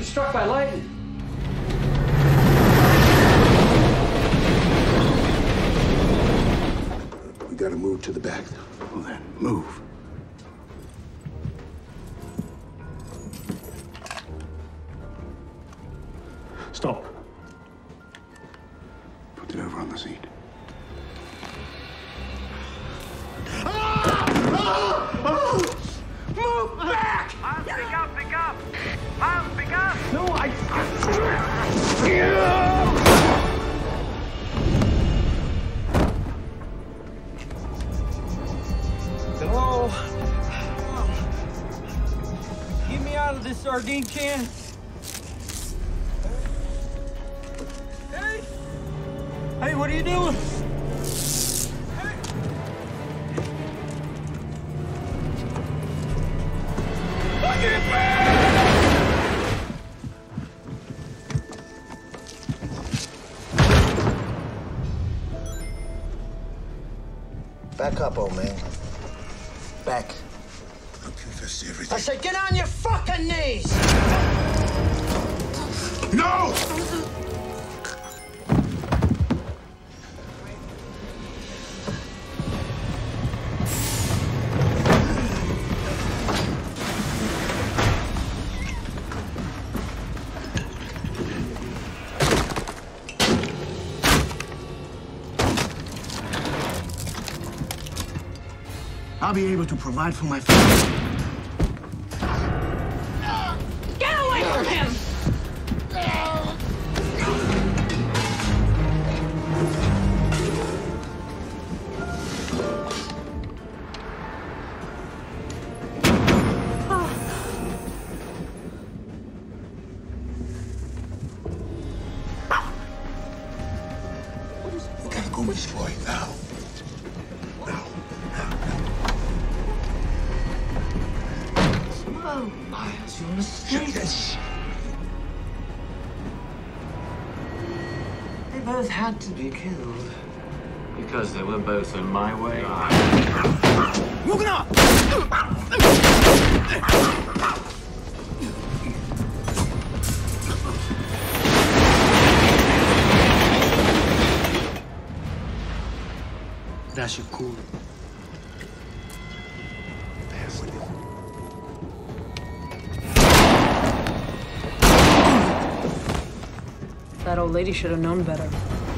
struck by lightning. We gotta move to the back. Well then, move. Stop. Put it over on the seat. Move back! Miles, pick up, pick up! Miles, pick up! No, Hello? Get me out of this sardine can. Hey! Hey, what are you doing? Back up, old man. Back. I'll confess to everything. I said get on your fucking knees! No! I'll be able to provide for my family. Get away from him! We gotta go this way now. Oh, Miles, you're a mistake. Yes. They both had to be killed. Because they were both in my way. Moving on! That's your cool. That old lady should have known better.